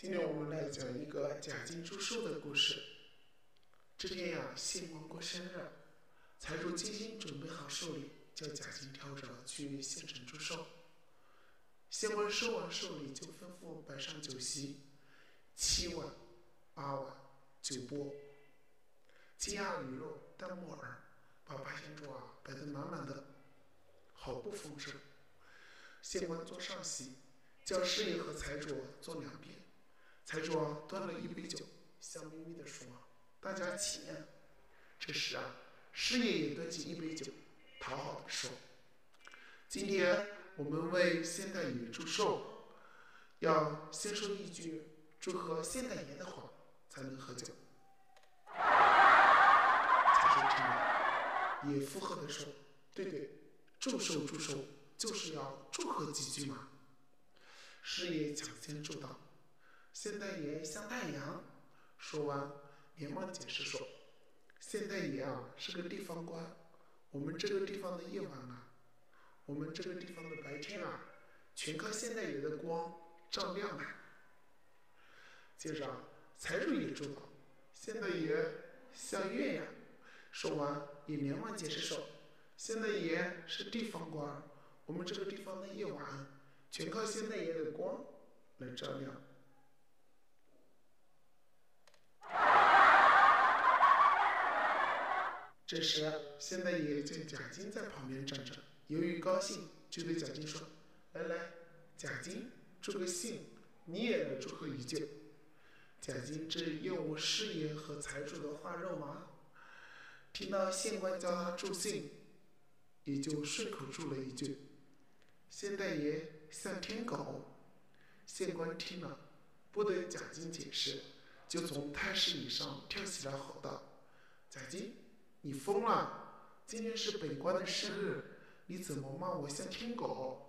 今天我们来讲一个贾金祝寿的故事。这天呀，县官过生日，财主精心准备好寿礼，叫贾金挑着去县城祝寿。县官收完寿礼，就吩咐摆上酒席，7碗、8碗酒钵，鸡鸭鱼肉、蛋木耳，把八仙桌摆得满满的，好不丰盛。县官坐上席，叫师爷和财主坐两边。财主端了一杯酒，笑眯眯地说：“大家请宴。”这时师爷也端起一杯酒，讨好地说：“今天我们为县太爷祝寿，要先说一句祝贺县太爷的话，才能喝酒。”财主听了，也附和地说：“对，祝寿，就是要祝贺几句嘛。”师爷抢先祝道：“县太爷像太阳。”说完，连忙解释说：“县太爷是个地方官，我们这个地方的夜晚我们这个地方的白天全靠县太爷的光照亮的。”接着，财主也祝道：“县太爷像月亮。”说完，也连忙解释说：“县太爷是地方官，我们这个地方的夜晚全靠县太爷的光来照亮。”这时，县太爷见贾金在旁边站着，由于高兴，就对贾金说：“来，贾金，祝个兴，你也来祝贺一句。”贾金正厌恶师爷和财主的话肉麻，听到县官叫他祝兴，也就顺口祝了一句：“县太爷像天狗。”县官听了，不等贾金解释，就从太师椅上跳起来吼道：“贾金，你疯了！今天是本官的生日，你怎么骂我像天狗？”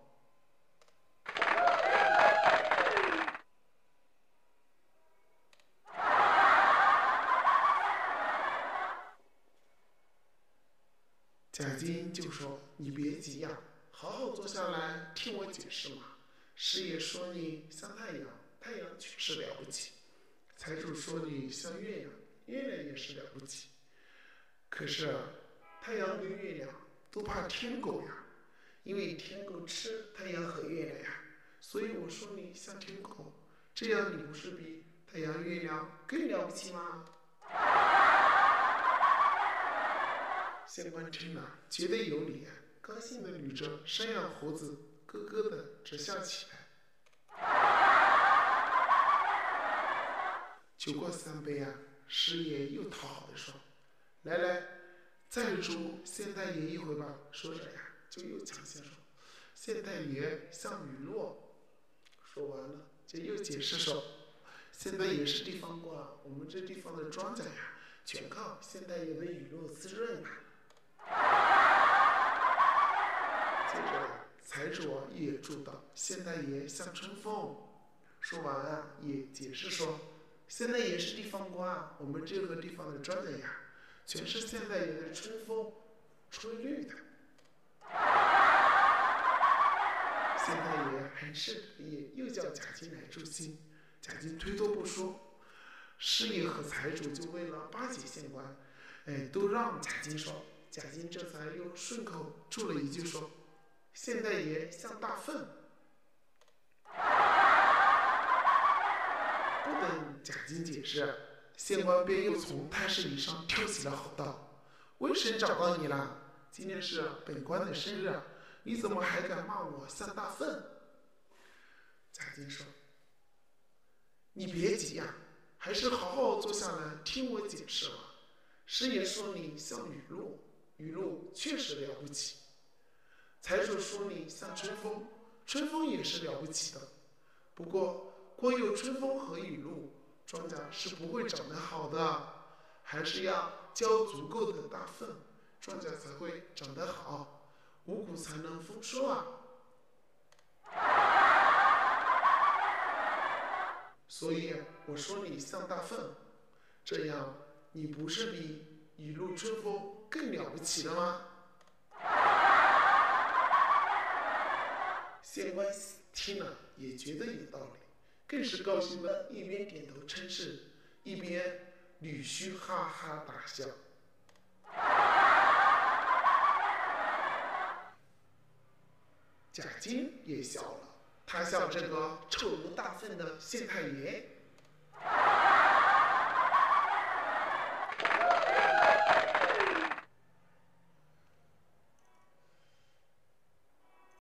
贾金就说：“你别急呀，好好坐下来听我解释嘛。师爷说你像太阳，太阳确实了不起；财主说你像月亮，月亮也是了不起。可是太阳跟月亮都怕天狗呀，因为天狗吃太阳和月亮呀，所以我说你像天狗，这样你不是比太阳月亮更了不起吗？”县官听了，觉得有理，高兴地捋着山羊胡子，咯咯地直笑起来。酒过3杯师爷又讨好地说：“来，再祝县太爷一回吧。”说着就又抢先说：“县太爷像雨露。”说完了，就又解释说：“县太爷是地方官，我们这地方的庄稼全靠县太爷的雨露滋润接着，财主也祝道：“县太爷像春风。”说完也解释说：“县太爷是地方官，我们这个地方的庄稼全是县太爷的春风吹绿的。”县太爷很是得意，又叫贾金来祝兴。贾金推脱不说，师爷和财主就为了巴结县官，都让贾金说。贾金这才又顺口祝了一句说：“县太爷像大粪。”不等贾金解释，县官便又从太师椅上跳起来吼道：“瘟神找到你了！今天是本官的生日，你怎么还敢骂我像大粪？”贾金说：“你别急还是好好坐下来听我解释吧。师爷说你像雨露，雨露确实了不起；财主说你像春风，春风也是了不起的。不过光有春风和雨露，庄稼是不会长得好的，还是要浇足够的大粪，庄稼才会长得好，五谷才能丰收所以我说你像大粪，这样你不是比雨露春风更了不起了吗？”县官听了也觉得有道理， 更是高兴的一边点头称是，一边捋须哈哈大笑。贾晶也笑了，他笑这个臭如大粪的县太爷